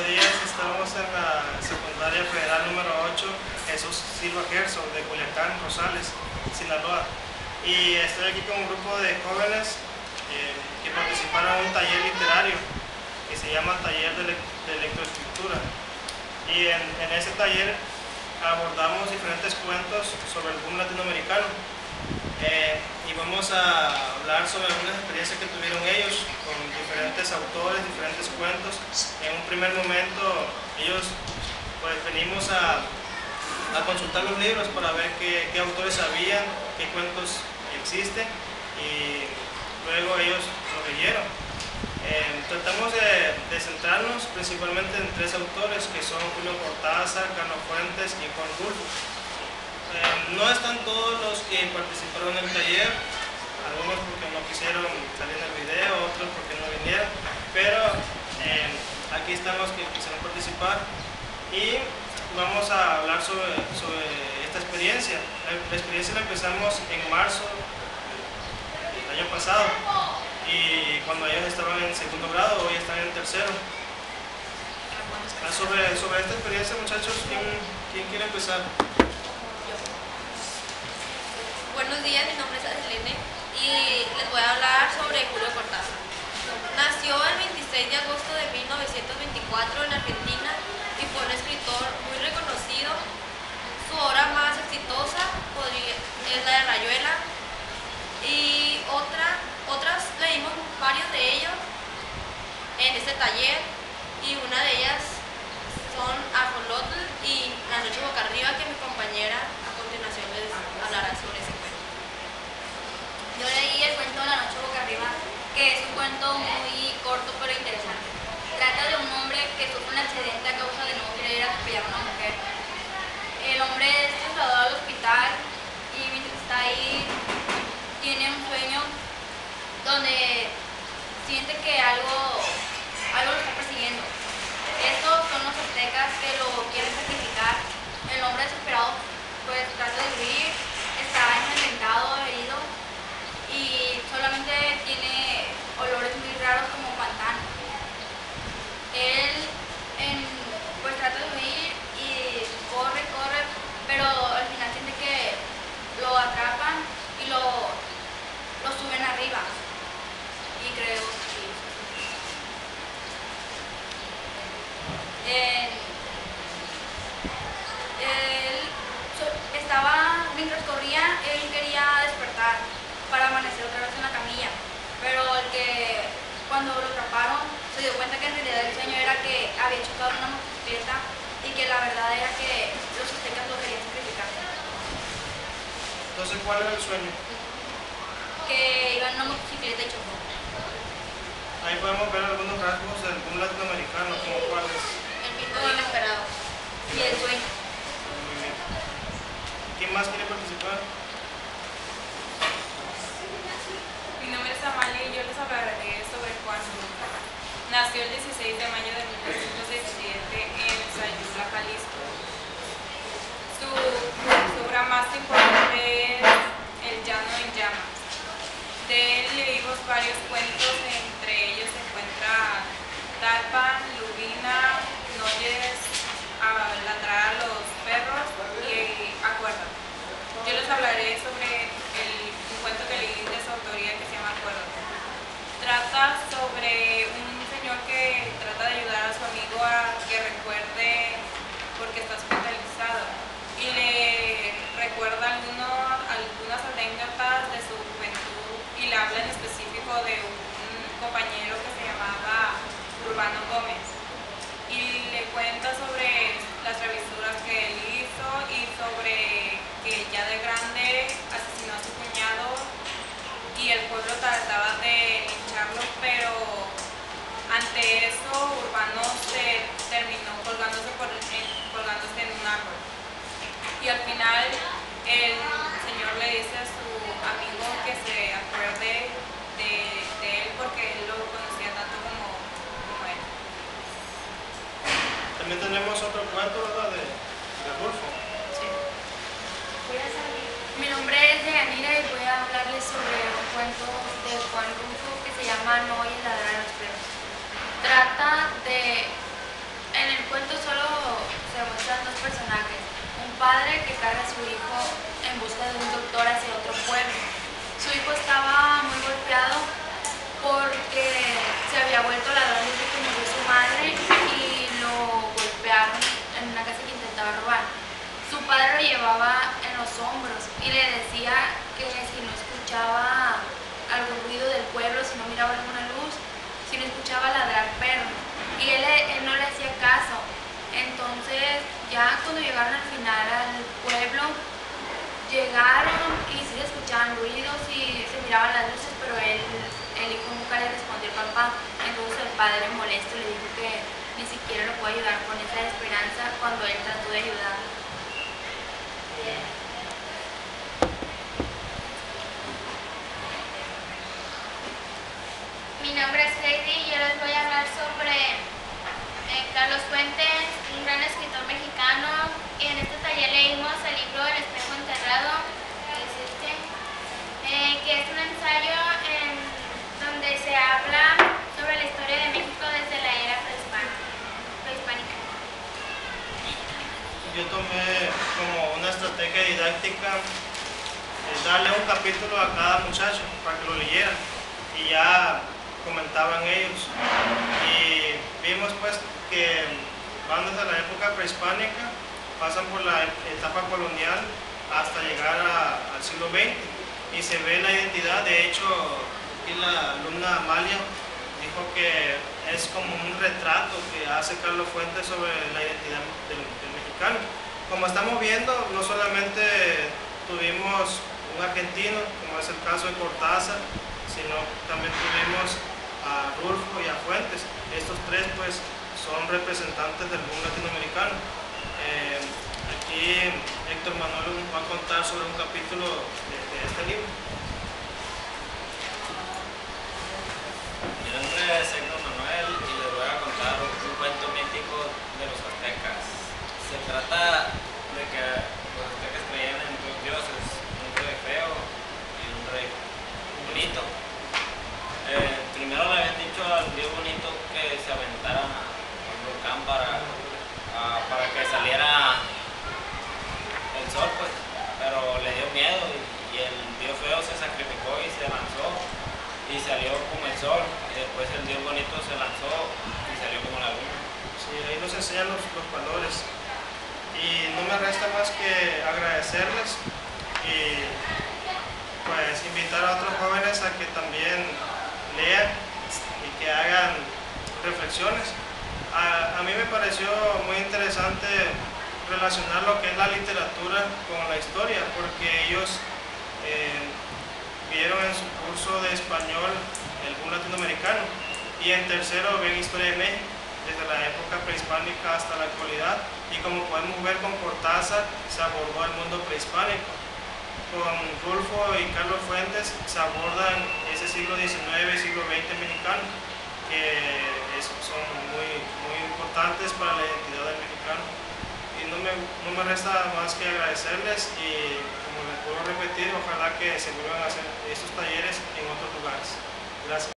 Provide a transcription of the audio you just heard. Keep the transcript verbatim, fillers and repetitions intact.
días. Estamos en la secundaria federal número ocho, Jesús Silva Gerson, de Culiacán, Rosales, Sinaloa. Y estoy aquí con un grupo de jóvenes eh, que participaron en un taller literario que se llama Taller de, Le de Lectoescritura. Y en, en ese taller abordamos diferentes cuentos sobre el boom latinoamericano. Eh, y vamos a hablar sobre algunas experiencias que tuvieron ellos con diferentes autores, diferentes cuentos. En un primer momento ellos pues venimos a, a consultar los libros para ver qué, qué autores sabían, qué cuentos existen, y luego ellos lo leyeron. Eh, tratamos de, de centrarnos principalmente en tres autores que son Julio Cortázar, Carlos Fuentes y Juan Rulfo. Eh, no están todos los que participaron en el taller, algunos porque no quisieron salir en el video, otros porque no vinieron, pero eh, aquí están los que quisieron participar y vamos a hablar sobre, sobre esta experiencia. La, la experiencia la empezamos en marzo del año pasado, y cuando ellos estaban en segundo grado, hoy están en tercero. Ah, sobre, sobre esta experiencia, muchachos, ¿quién, quién quiere empezar? Buenos días, mi nombre es Adelene y les voy a hablar sobre Julio Cortázar. Nació el veintiséis de agosto de mil novecientos veinticuatro en Argentina y fue un escritor muy reconocido. Su obra más exitosa podría, es la de Rayuela, y otra, otras leímos varios de ellos en este taller, y una de ellas son Ajolotl y La noche boca arriba, que mi compañera a continuación les hablará sobre ese cuento. Yo leí el cuento La noche boca arriba, que es un cuento muy corto pero interesante. Trata de un hombre que sufre un accidente a causa de no querer atropellar a una mujer. El hombre es trasladado al hospital y mientras está ahí tiene un sueño donde siente que algo, algo lo está persiguiendo. Estos son los aztecas que lo quieren sacrificar. El hombre desesperado pues trata de huir, está ensangrentado, herido, y solamente tiene olores muy raros como pantano. Él en, pues trata de huir y corre, corre, pero al final siente que lo atrapan y lo, lo suben arriba. Y creo que él, él estaba, mientras corría, él quería despertar para amanecer otra vez en la camilla, pero el que cuando lo atraparon se dio cuenta que en realidad el sueño era que había chocado en una motocicleta y que la verdad era que los aztecas lo querían sacrificar. Entonces, ¿cuál era el sueño? Que iba en una motocicleta y chocó. Ahí podemos ver algunos rasgos del boom latinoamericano, como cuáles. El mismo inesperado. Y el sueño. Muy bien. ¿Quién más quiere participar? Mi nombre es Amalia y yo les hablaré sobre Juan Rulfo. Nació el dieciséis de mayo de mil novecientos diecisiete en Sayula, Jalisco. Su, su obra más importante es El llano en llamas. De él leímos varios cuentos, entre ellos se encuentra Talpan, Lubina, Noyes, a ladrar a los perros y Acuérdate. Yo les hablaré sobre el, un cuento que leí de su autoría que se llama Acuérdate. Trata sobre un señor que trata de ayudar a su amigo a que recuerde porque está hospitalizado y le recuerda algunos, algunas anécdotas de su juventud y le habla en específico de un compañero que se llamaba Urbano Gómez y le cuenta sobre las travesuras que él hizo y sobre que ya de grande asesinó a su cuñado y el pueblo trataba de lincharlo, pero ante eso Urbano se terminó colgándose, por, en, colgándose en un árbol. Y al final el señor le dice a su amigo que se acuerde de, de él porque él lo conocía tanto como, como él. También tenemos otro cuento, ¿verdad? De, de Rulfo. Sí. Mi nombre es Deyanira y voy a hablarles sobre un cuento de Juan Rulfo que se llama No oye ladrar a los perros. Trata de... El cuento solo se muestran dos personajes, un padre que carga a su hijo en busca de un doctor hacia otro pueblo. Su hijo estaba muy golpeado porque se había vuelto ladrón desde que murió su madre y lo golpearon en una casa que intentaba robar. Su padre lo llevaba en los hombros y le decía que si no escuchaba algún ruido del pueblo, si no miraba alguna luz, si no escuchaba ladrar perros, y él, él no le hacía caso. Entonces ya cuando llegaron al final al pueblo, llegaron y sí se escuchaban ruidos y se miraban las luces, pero él, el hijo nunca le respondió al papá. Entonces el padre molesto le dijo que ni siquiera lo puede ayudar con esa esperanza cuando él trató de ayudarlo. Mi nombre es Heidi y yo les voy a hablar sobre eh, Carlos Fuentes, un gran escritor mexicano. Y en este taller leímos el libro El espejo enterrado, que es, este, eh, que es un ensayo en donde se habla sobre la historia de México desde la era prehispánica. Yo tomé como una estrategia didáctica eh, darle un capítulo a cada muchacho para que lo leyeran y ya comentaban ellos, y vimos pues que van desde la época prehispánica, pasan por la etapa colonial hasta llegar a, al siglo veinte y se ve la identidad. De hecho, aquí la alumna Amalia dijo que es como un retrato que hace Carlos Fuentes sobre la identidad del, del mexicano. Como estamos viendo, no solamente tuvimos un argentino, como es el caso de Cortázar, sino también tuvimos a Rulfo y a Fuentes. Estos tres pues son representantes del boom latinoamericano. Eh, aquí Héctor Manuel va a contar sobre un capítulo de, de este libro. Mi nombre es Héctor Manuel y les voy a contar un cuento mítico de los aztecas. Se trata de que los aztecas creían en dos dioses, un rey feo y un rey bonito. Eh, primero le habían dicho al dios bonito que se aventara a un volcán para, uh, para que saliera el sol, pues, pero le dio miedo y, y el dios feo se sacrificó y se lanzó y salió como el sol, y después el dios bonito se lanzó y salió como la luna. Sí, ahí nos enseñan los, los valores, y no me resta más que agradecerles y pues invitar a otros jóvenes a que también lean y que hagan reflexiones. A, a mí me pareció muy interesante relacionar lo que es la literatura con la historia, porque ellos eh, vieron en su curso de español el boom latinoamericano, y en tercero ven historia de México desde la época prehispánica hasta la actualidad, y como podemos ver con Cortázar se abordó el mundo prehispánico. Con Rulfo y Carlos Fuentes se abordan ese siglo diecinueve y siglo veinte mexicano, que es, son muy, muy importantes para la identidad del mexicano. Y no me, no me resta más que agradecerles, y como les puedo repetir, ojalá que se vuelvan a hacer estos talleres en otros lugares. Gracias.